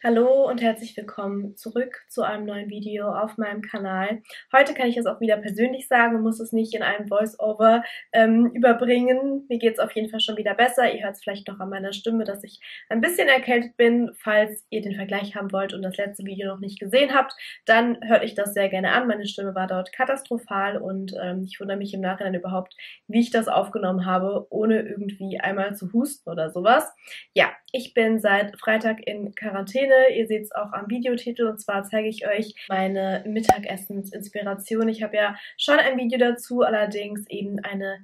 Hallo und herzlich willkommen zurück zu einem neuen Video auf meinem Kanal. Heute kann ich es auch wieder persönlich sagen und muss es nicht in einem Voice-Over überbringen. Mir geht es auf jeden Fall schon wieder besser. Ihr hört es vielleicht noch an meiner Stimme, dass ich ein bisschen erkältet bin. Falls ihr den Vergleich haben wollt und das letzte Video noch nicht gesehen habt, dann hört euch das sehr gerne an. Meine Stimme war dort katastrophal und ich wundere mich im Nachhinein überhaupt, wie ich das aufgenommen habe, ohne irgendwie einmal zu husten oder sowas. Ja, ich bin seit Freitag in Quarantäne. Ihr seht es auch am Videotitel, und zwar zeige ich euch meine Mittagessensinspiration. Ich habe ja schon ein Video dazu, allerdings eben eine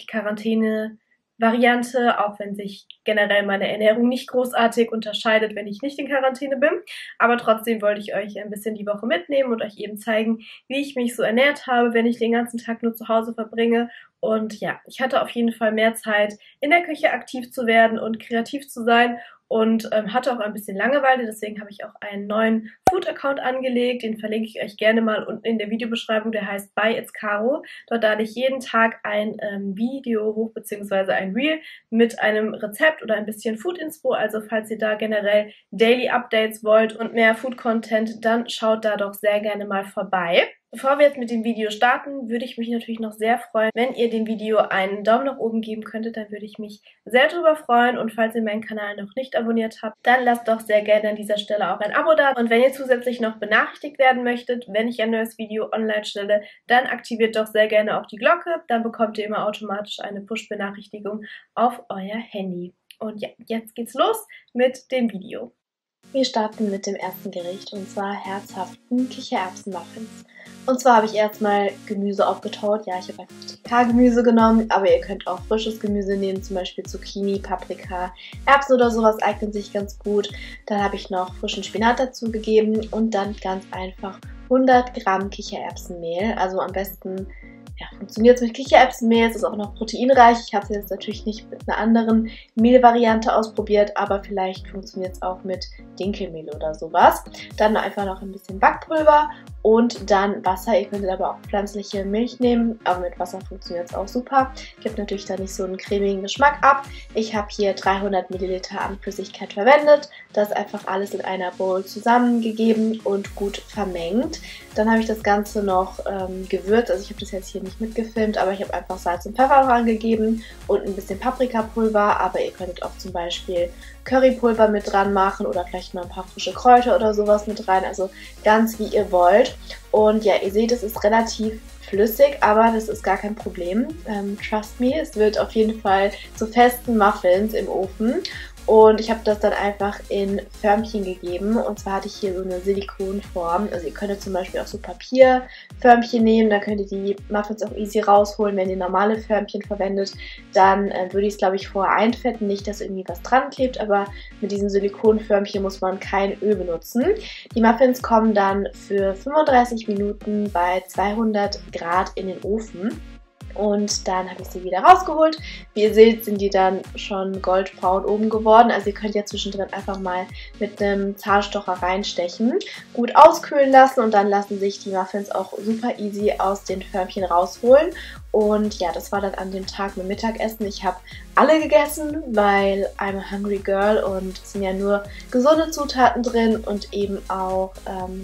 Nicht-Quarantäne-Variante, auch wenn sich generell meine Ernährung nicht großartig unterscheidet, wenn ich nicht in Quarantäne bin. Aber trotzdem wollte ich euch ein bisschen die Woche mitnehmen und euch eben zeigen, wie ich mich so ernährt habe, wenn ich den ganzen Tag nur zu Hause verbringe. Und ja, ich hatte auf jeden Fall mehr Zeit, in der Küche aktiv zu werden und kreativ zu sein und hatte auch ein bisschen Langeweile. Deswegen habe ich auch einen neuen Food-Account angelegt. Den verlinke ich euch gerne mal unten in der Videobeschreibung. Der heißt By It's Caro. Dort lade ich jeden Tag ein Video hoch, beziehungsweise ein Reel mit einem Rezept oder ein bisschen Food-Inspo. Also falls ihr da generell Daily Updates wollt und mehr Food-Content, dann schaut da doch sehr gerne mal vorbei. Bevor wir jetzt mit dem Video starten, würde ich mich natürlich noch sehr freuen, wenn ihr dem Video einen Daumen nach oben geben könntet. Dann würde ich mich sehr darüber freuen. Und falls ihr meinen Kanal noch nicht abonniert habt, dann lasst doch sehr gerne an dieser Stelle auch ein Abo da. Und wenn ihr zusätzlich noch benachrichtigt werden möchtet, wenn ich ein neues Video online stelle, dann aktiviert doch sehr gerne auch die Glocke. Dann bekommt ihr immer automatisch eine Push-Benachrichtigung auf euer Handy. Und ja, jetzt geht's los mit dem Video. Wir starten mit dem ersten Gericht, und zwar herzhaften Kichererbsen-Muffins. Und zwar habe ich erstmal Gemüse aufgetaut. Ja, ich habe einfach TK-Gemüse genommen, aber ihr könnt auch frisches Gemüse nehmen, zum Beispiel Zucchini, Paprika, Erbsen oder sowas eignen sich ganz gut. Dann habe ich noch frischen Spinat dazu gegeben und dann ganz einfach 100 Gramm Kichererbsenmehl. Also am besten funktioniert es mit Kichererbsenmehl, es ist auch noch proteinreich. Ich habe es jetzt natürlich nicht mit einer anderen Mehlvariante ausprobiert, aber vielleicht funktioniert es auch mit Dinkelmehl oder sowas. Dann einfach noch ein bisschen Backpulver und dann Wasser. Ihr könntet aber auch pflanzliche Milch nehmen, aber mit Wasser funktioniert es auch super. Gibt natürlich da nicht so einen cremigen Geschmack ab. Ich habe hier 300 Milliliter an Flüssigkeit verwendet. Das einfach alles in einer Bowl zusammengegeben und gut vermengt. Dann habe ich das Ganze noch gewürzt. Also ich habe das jetzt hier nicht mitgefilmt, aber ich habe einfach Salz und Pfeffer rangegeben und ein bisschen Paprikapulver. Aber ihr könntet auch zum Beispiel Currypulver mit dran machen oder vielleicht mal ein paar frische Kräuter oder sowas mit rein. Also ganz wie ihr wollt. Und ja, ihr seht, es ist relativ flüssig, aber das ist gar kein Problem. Trust me, es wird auf jeden Fall zu festen Muffins im Ofen. Und ich habe das dann einfach in Förmchen gegeben. Und zwar hatte ich hier so eine Silikonform. Also ihr könntet zum Beispiel auch so Papierförmchen nehmen. Da könnt ihr die Muffins auch easy rausholen. Wenn ihr normale Förmchen verwendet, dann würde ich es, glaube ich, vorher einfetten. Nicht, dass irgendwie was dran klebt, aber mit diesem Silikonförmchen muss man kein Öl benutzen. Die Muffins kommen dann für 35 Minuten bei 200 Grad in den Ofen. Und dann habe ich sie wieder rausgeholt. Wie ihr seht, sind die dann schon goldbraun oben geworden. Also ihr könnt ja zwischendrin einfach mal mit einem Zahnstocher reinstechen, gut auskühlen lassen und dann lassen sich die Muffins auch super easy aus den Förmchen rausholen. Und ja, das war dann an dem Tag mit Mittagessen. Ich habe alle gegessen, weil I'm a hungry girl und es sind ja nur gesunde Zutaten drin und eben auch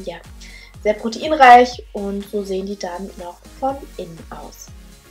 sehr proteinreich, und so sehen die dann noch von innen aus.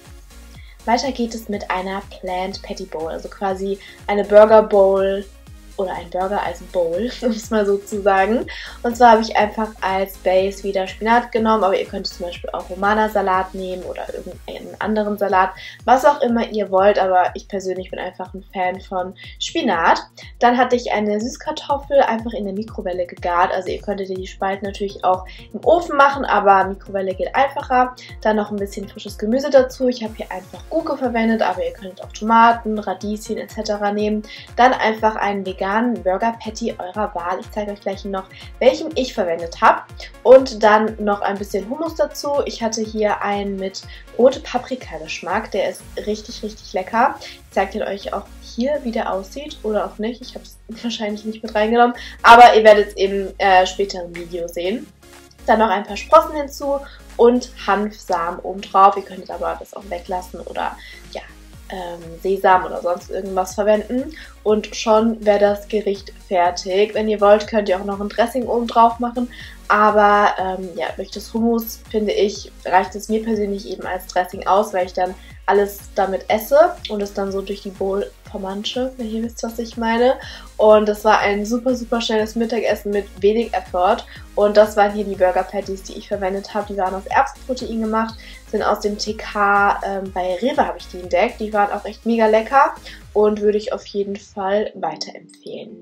Weiter geht es mit einer Plant Patty Bowl, also quasi eine Burger Bowl oder ein Burger als Bowl, um es mal so zu sagen. Und zwar habe ich einfach als Base wieder Spinat genommen, aber ihr könnt zum Beispiel auch Romana-Salat nehmen oder irgendeinen anderen Salat, was auch immer ihr wollt, aber ich persönlich bin einfach ein Fan von Spinat. Dann hatte ich eine Süßkartoffel einfach in der Mikrowelle gegart, also ihr könntet die Spalten natürlich auch im Ofen machen, aber Mikrowelle geht einfacher. Dann noch ein bisschen frisches Gemüse dazu. Ich habe hier einfach Gurke verwendet, aber ihr könnt auch Tomaten, Radieschen etc. nehmen. Dann einfach einen veganen Burger Patty eurer Wahl. Ich zeige euch gleich noch, welchen ich verwendet habe. Und dann noch ein bisschen Hummus dazu. Ich hatte hier einen mit rote Paprika-Geschmack. Der ist richtig, richtig lecker. Ich zeige euch auch hier, wie der aussieht oder auch nicht. Ich habe es wahrscheinlich nicht mit reingenommen, aber ihr werdet es eben später im Video sehen. Dann noch ein paar Sprossen hinzu und Hanfsamen obendrauf. Ihr könntet aber das auch weglassen oder ja, Sesam oder sonst irgendwas verwenden und schon wäre das Gericht fertig. Wenn ihr wollt, könnt ihr auch noch ein Dressing oben drauf machen, aber ja, durch das Hummus, finde ich, reicht es mir persönlich eben als Dressing aus, weil ich dann alles damit esse und es dann so durch die Bowl vermansche, wenn ihr wisst, was ich meine. Und das war ein super, super schnelles Mittagessen mit wenig Effort. Und das waren hier die Burger Patties, die ich verwendet habe. Die waren aus Erbsenprotein gemacht, sind aus dem TK, bei Rewe habe ich die entdeckt. Die waren auch echt mega lecker und würde ich auf jeden Fall weiterempfehlen.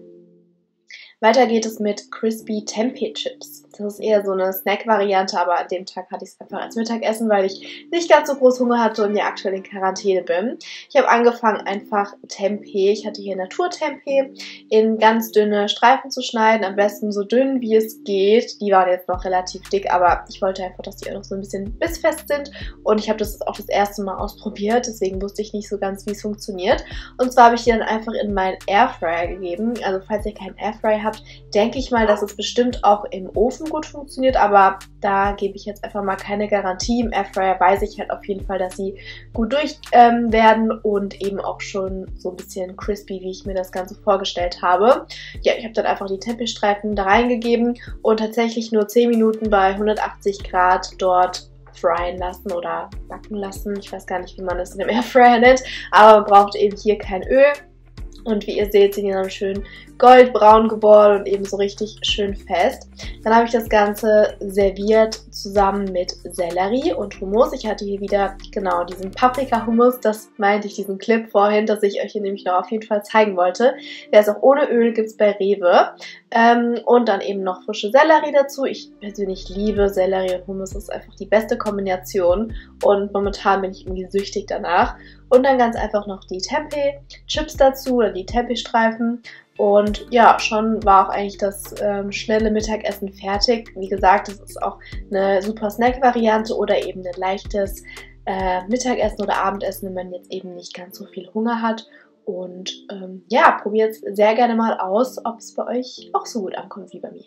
Weiter geht es mit Crispy Tempeh Chips. Das ist eher so eine Snack-Variante, aber an dem Tag hatte ich es einfach als Mittagessen, weil ich nicht ganz so groß Hunger hatte und ja aktuell in Quarantäne bin. Ich habe angefangen einfach Tempeh, ich hatte hier Naturtempeh, in ganz dünne Streifen zu schneiden, am besten so dünn wie es geht. Die waren jetzt noch relativ dick, aber ich wollte einfach, dass die auch noch so ein bisschen bissfest sind und ich habe das auch das erste Mal ausprobiert, deswegen wusste ich nicht so ganz, wie es funktioniert. Und zwar habe ich die dann einfach in meinen Airfryer gegeben. Also falls ihr keinen Airfryer habt, denke ich mal, dass es bestimmt auch im Ofen gut funktioniert, aber da gebe ich jetzt einfach mal keine Garantie. Im Airfryer weiß ich halt auf jeden Fall, dass sie gut durch werden und eben auch schon so ein bisschen crispy, wie ich mir das Ganze vorgestellt habe. Ja, ich habe dann einfach die Tempehstreifen da reingegeben und tatsächlich nur 10 Minuten bei 180 Grad dort fryen lassen oder backen lassen. Ich weiß gar nicht, wie man das in dem Airfryer nennt, aber man braucht eben hier kein Öl. Und wie ihr seht, sind die dann schön goldbraun geworden und eben so richtig schön fest. Dann habe ich das Ganze serviert zusammen mit Sellerie und Hummus. Ich hatte hier wieder genau diesen Paprika-Hummus, das meinte ich, diesen Clip vorhin, dass ich euch hier nämlich noch auf jeden Fall zeigen wollte. Der ist auch ohne Öl, gibt es bei Rewe. Und dann eben noch frische Sellerie dazu. Ich persönlich liebe Sellerie und Hummus, das ist einfach die beste Kombination und momentan bin ich irgendwie süchtig danach. Und dann ganz einfach noch die Tempeh-Chips dazu oder die Tempeh-Streifen. Und ja, schon war auch eigentlich das schnelle Mittagessen fertig. Wie gesagt, das ist auch eine super Snack-Variante oder eben ein leichtes Mittagessen oder Abendessen, wenn man jetzt eben nicht ganz so viel Hunger hat. Und ja, probiert es sehr gerne mal aus, ob es bei euch auch so gut ankommt wie bei mir.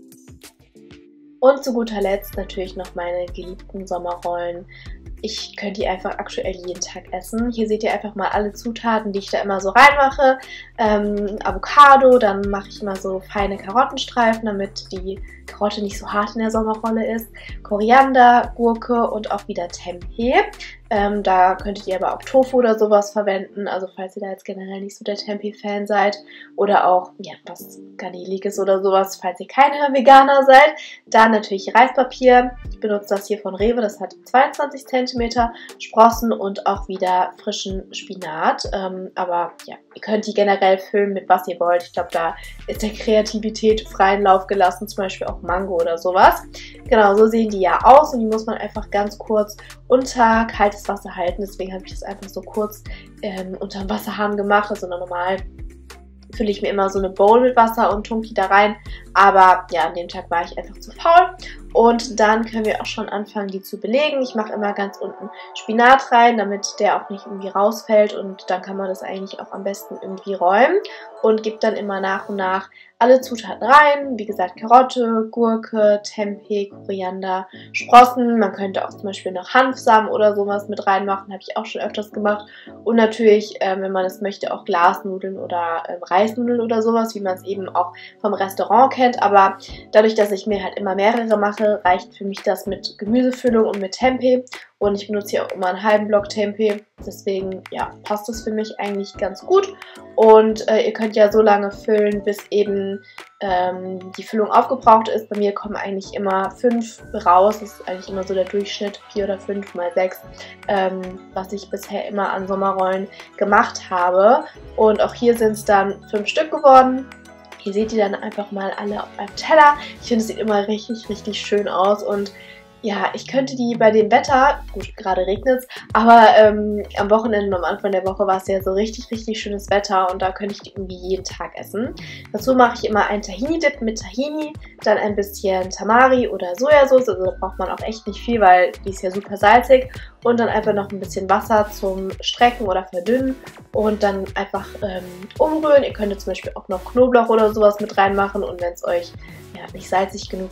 Und zu guter Letzt natürlich noch meine geliebten Sommerrollen. Ich könnte die einfach aktuell jeden Tag essen. Hier seht ihr einfach mal alle Zutaten, die ich da immer so reinmache. Avocado, dann mache ich immer so feine Karottenstreifen, damit die Karotte nicht so hart in der Sommerrolle ist. Koriander, Gurke und auch wieder Tempeh. Da könntet ihr aber auch Tofu oder sowas verwenden, also falls ihr da jetzt generell nicht so der Tempeh-Fan seid. Oder auch, ja, was Garneliges oder sowas, falls ihr keine Veganer seid. Dann natürlich Reispapier. Ich benutze das hier von Rewe, das hat 22 cm, Sprossen und auch wieder frischen Spinat. Aber ja, ihr könnt die generell füllen mit was ihr wollt. Ich glaube, da ist der Kreativität freien Lauf gelassen, zum Beispiel auch Mango oder sowas. Genau, so sehen die ja aus und die muss man einfach ganz kurz unter kaltes Wasser halten. Deswegen habe ich das einfach so kurz unter dem Wasserhahn gemacht. Also normal fülle ich mir immer so eine Bowl mit Wasser und tunke die da rein. Aber ja, an dem Tag war ich einfach zu faul. Und dann können wir auch schon anfangen, die zu belegen. Ich mache immer ganz unten Spinat rein, damit der auch nicht irgendwie rausfällt. Und dann kann man das eigentlich auch am besten irgendwie räumen. Und gebe dann immer nach und nach alle Zutaten rein. Wie gesagt, Karotte, Gurke, Tempeh, Koriander, Sprossen. Man könnte auch zum Beispiel noch Hanfsamen oder sowas mit reinmachen. Habe ich auch schon öfters gemacht. Und natürlich, wenn man es möchte, auch Glasnudeln oder Reisnudeln oder sowas, wie man es eben auch vom Restaurant kennt. Aber dadurch, dass ich mir halt immer mehrere mache, reicht für mich das mit Gemüsefüllung und mit Tempeh. Und ich benutze hier auch immer einen halben Block Tempeh. Deswegen, ja, passt das für mich eigentlich ganz gut. Und ihr könnt ja so lange füllen, bis eben die Füllung aufgebraucht ist. Bei mir kommen eigentlich immer 5 raus. Das ist eigentlich immer so der Durchschnitt, 4 oder 5 mal 6, was ich bisher immer an Sommerrollen gemacht habe. Und auch hier sind es dann 5 Stück geworden. Hier seht ihr dann einfach mal alle auf einem Teller. Ich finde, es sieht immer richtig, richtig schön aus und ja, ich könnte die bei dem Wetter, gut, gerade regnet es, aber am Wochenende und am Anfang der Woche war es ja so richtig, richtig schönes Wetter und da könnte ich die irgendwie jeden Tag essen. Dazu mache ich immer einen Tahini-Dip mit Tahini, dann ein bisschen Tamari oder Sojasauce, also da braucht man auch echt nicht viel, weil die ist ja super salzig und dann einfach noch ein bisschen Wasser zum Strecken oder Verdünnen und dann einfach umrühren. Ihr könnt zum Beispiel auch noch Knoblauch oder sowas mit reinmachen und wenn es euch ja, nicht salzig genug ist,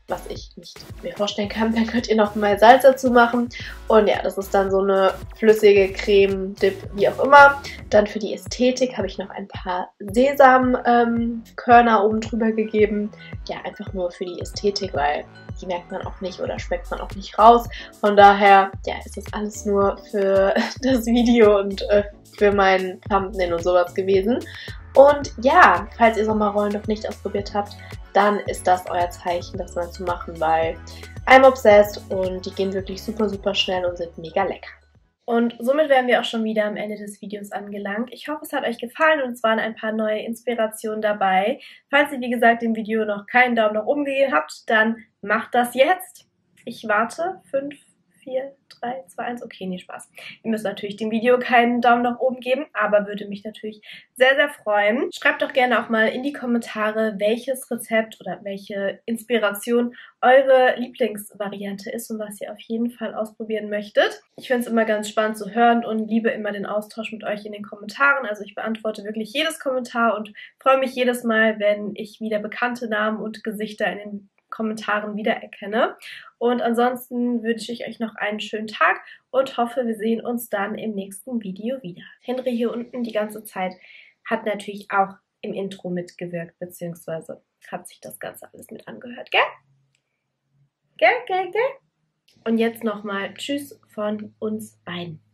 was ich nicht mir vorstellen kann, dann könnt ihr noch mal Salz dazu machen. Und ja, das ist dann so eine flüssige Creme, Dip, wie auch immer. Dann für die Ästhetik habe ich noch ein paar Sesamkörner oben drüber gegeben. Ja, einfach nur für die Ästhetik, weil die merkt man auch nicht oder schmeckt man auch nicht raus. Von daher, ja, ist das alles nur für das Video und für mein Thumbnail und sowas gewesen. Und ja, falls ihr Sommerrollen noch nicht ausprobiert habt, dann ist das euer Zeichen, das mal zu machen, weil I'm obsessed und die gehen wirklich super, super schnell und sind mega lecker. Und somit wären wir auch schon wieder am Ende des Videos angelangt. Ich hoffe, es hat euch gefallen und es waren ein paar neue Inspirationen dabei. Falls ihr, wie gesagt, dem Video noch keinen Daumen nach oben gegeben habt, dann macht das jetzt. Ich warte. 5, 4, 3, 2, 1. Okay, nee, Spaß. Ihr müsst natürlich dem Video keinen Daumen nach oben geben, aber würde mich natürlich sehr, sehr freuen. Schreibt doch gerne auch mal in die Kommentare, welches Rezept oder welche Inspiration eure Lieblingsvariante ist und was ihr auf jeden Fall ausprobieren möchtet. Ich finde es immer ganz spannend zu hören und liebe immer den Austausch mit euch in den Kommentaren. Also ich beantworte wirklich jedes Kommentar und freue mich jedes Mal, wenn ich wieder bekannte Namen und Gesichter in den Kommentaren wiedererkenne. Und ansonsten wünsche ich euch noch einen schönen Tag und hoffe, wir sehen uns dann im nächsten Video wieder. Henry hier unten die ganze Zeit hat natürlich auch im Intro mitgewirkt, beziehungsweise hat sich das Ganze alles mit angehört, gell? Gell? Und jetzt nochmal Tschüss von uns beiden.